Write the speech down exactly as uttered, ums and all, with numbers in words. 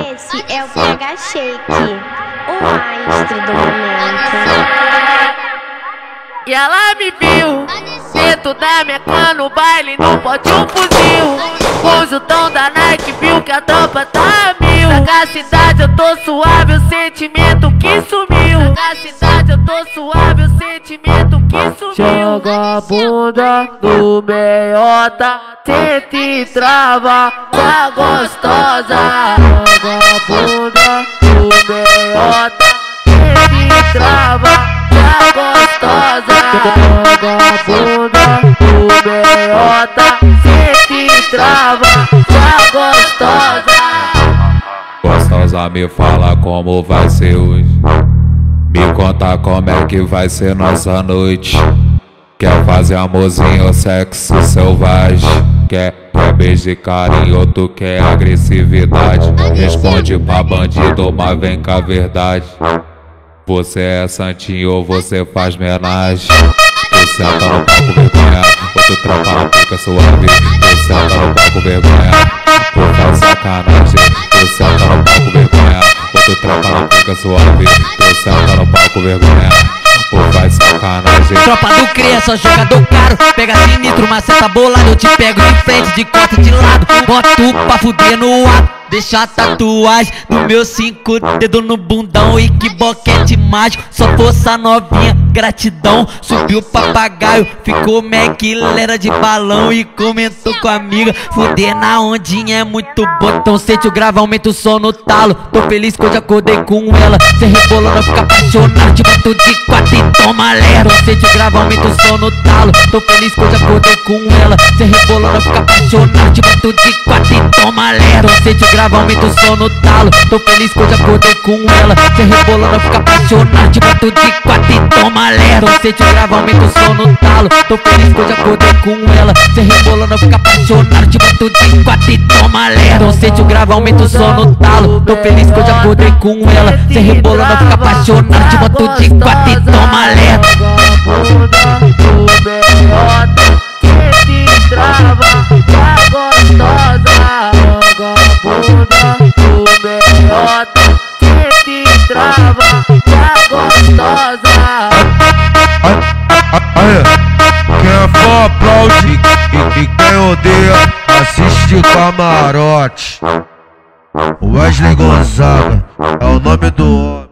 Esse é o P H Shake, o maestro do momento. E ela me viu dentro da meca no baile, no pote um fuzil. O Jutão da Nike viu que a tropa tá a mil. Na cidade eu tô suave, o sentimento que sumiu. Na cidade eu tô suave, o sentimento que sumiu. Joga a bunda no meiota, tenta e trava, tá gostosa. Joga a bunda no meiota, tenta e trava, tá gostosa. Joga a bunda no meiota, tenta e trava, tá gostosa. Gostosa, me fala como vai ser hoje. Me conta como é que vai ser nossa noite. Quer fazer amorzinho, sexo selvagem? Quer, quer beijo e carinho, tu quer agressividade? Responde pra bandido, mas vem cá, verdade. Você é santinho ou você faz homenagem? Tu senta no palco vergonha, outro tropa na pica suave. Tu senta no palco vergonha, tu faz sacanagem. Tu senta no palco vergonha, outro tropa na pica suave. Tu senta no palco vergonha, tu faz sacanagem. Tropa do cria, só jogador caro. Pega sinistro, maceta bolado. Eu te pego de frente, de costa, de lado. Boto pra fuder no ato. Deixa a tatuagem do meu cinco dedos no bundão. E que boquete mágico, só força novinha, gratidão. Subiu o papagaio, ficou mequilera de balão. E comentou com a amiga, fuder na ondinha é muito bom. Então sente o grave, aumenta o som no talo. Tô feliz que hoje acordei com ela. Cê rebolando, fica apaixonado. Te boto de quatro e toma lero. Sente o grave, aumenta o som no talo. Tô feliz que hoje acordei com ela. Cê rebolando, fica apaixonado. Te boto de quatro e toma lero. Sente o grave, aumenta o som no talo. Tô feliz que hoje acordei com ela. Cê rebolando, fica apaixonado. Te boto de quatro e toma lero. Sente o grave, aumenta o som no talo. Tô feliz que hoje acordei com ela. Cê rebolando, fica apaixonado. Te boto de quatro e toma lero. Sente o grave, aumenta o som no talo. Tô feliz que hoje acordei com ela. Cê rebolando, fica apaixonado. Te boto de quatro e toma lero. Trava, tá gostosa. Joga a bunda no meiota, tenta e trava, tá gostosa. Aí, quem for aplaude e, e quem odeia assiste o camarote. Wesley Gonzaga é o nome do homem.